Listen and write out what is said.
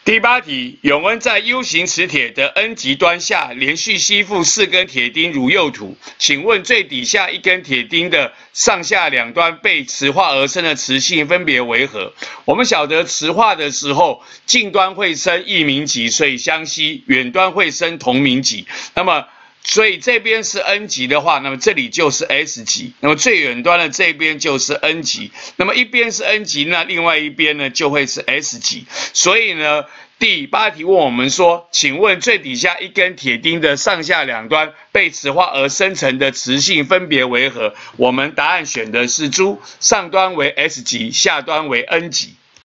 第8题，永恩在 U 型磁铁的 N 极端下连续吸附4根铁钉如右图，请问最底下一根铁钉的上下两端被磁化而生的磁性分别为何？我们晓得磁化的时候，近端会生异名极，所以相吸；远端会生同名极。所以这边是 N 极的话，那么这里就是 S 极，那么最远端的这边就是 N 极，那么一边是 N 极，那另外一边呢就会是 S 极。所以呢，第8题问我们说，请问最底下一根铁钉的上下两端被磁化而生成的磁性分别为何？我们答案选的是猪，上端为 S 极，下端为 N 极。